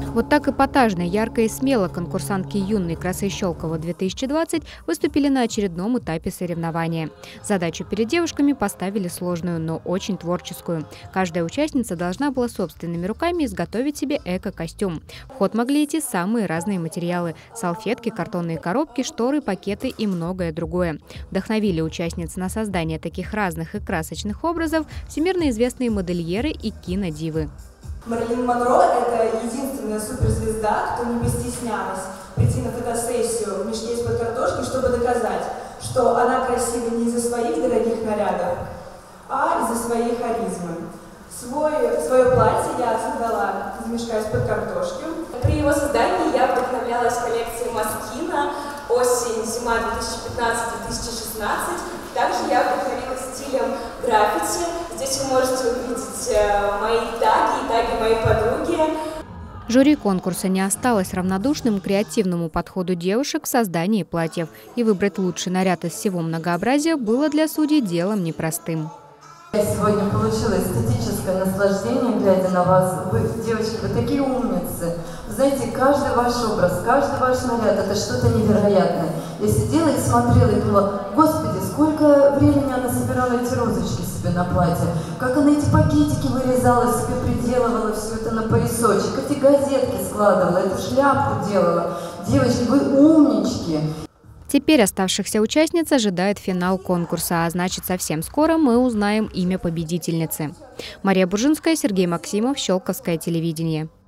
Вот так эпатажно, ярко и смело конкурсантки юной красы Щелково-2020 выступили на очередном этапе соревнования. Задачу перед девушками поставили сложную, но очень творческую. Каждая участница должна была собственными руками изготовить себе эко-костюм. В ход могли идти самые разные материалы – салфетки, картонные коробки, шторы, пакеты и многое другое. Вдохновили участниц на создание таких разных и красочных образов всемирно известные модельеры и кинодивы. Мэрилин Монро – это единственная суперзвезда, кто не постеснялась прийти на фотосессию в мешке из-под картошки, чтобы доказать, что она красива не из-за своих дорогих нарядов, а из-за своей харизмы. Свое платье я создала из мешка из-под картошки. При его создании я вдохновлялась коллекцией Москина осень-зима 2015-2016. Также я вдохновилась стилем граффити. Здесь вы можете увидеть мои таги и таги моей подруги. Жюри конкурса не осталось равнодушным к креативному подходу девушек в создании платьев. И выбрать лучший наряд из всего многообразия было для судей делом непростым. Я сегодня получила эстетическое наслаждение, глядя на вас. Вы, девочки, вы такие умницы. Вы знаете, каждый ваш образ, каждый ваш наряд – это что-то невероятное. Я сидела и смотрела и думала: Господи, сколько времени она собирала эти розочки себе на платье, как она эти пакетики вырезала, себе приделывала все это на поясочек, эти газетки складывала, эту шляпку делала. Девочки, вы умнички. Теперь оставшихся участниц ожидает финал конкурса, а значит, совсем скоро мы узнаем имя победительницы. Мария Буржинская, Сергей Максимов, Щелковское телевидение.